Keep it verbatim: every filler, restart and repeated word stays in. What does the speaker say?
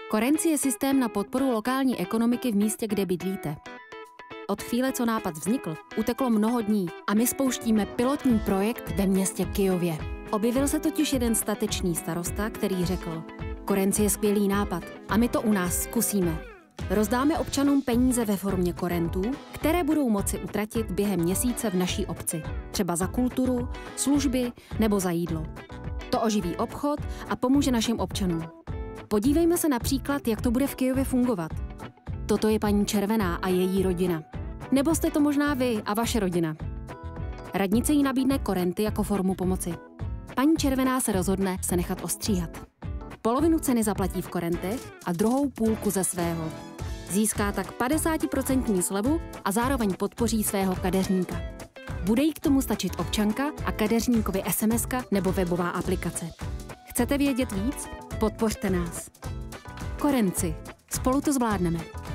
Korenci je systém na podporu lokální ekonomiky v místě, kde bydlíte. Od chvíle, co nápad vznikl, uteklo mnoho dní a my spouštíme pilotní projekt ve městě Kyjově. Objevil se totiž jeden statečný starosta, který řekl: Korenci je skvělý nápad a my to u nás zkusíme. Rozdáme občanům peníze ve formě korentů, které budou moci utratit během měsíce v naší obci. Třeba za kulturu, služby nebo za jídlo. To oživí obchod a pomůže našim občanům. Podívejme se například, jak to bude v Kyjově fungovat. Toto je paní Červená a její rodina. Nebo jste to možná vy a vaše rodina. Radnice jí nabídne korenty jako formu pomoci. Paní Červená se rozhodne se nechat ostříhat. Polovinu ceny zaplatí v korentech a druhou půlku ze svého. Získá tak padesátiprocentní slevu a zároveň podpoří svého kadeřníka. Bude jí k tomu stačit občanka a kadeřníkovi es em eska nebo webová aplikace. Chcete vědět víc? Podpořte nás. Korenci. Spolu to zvládneme.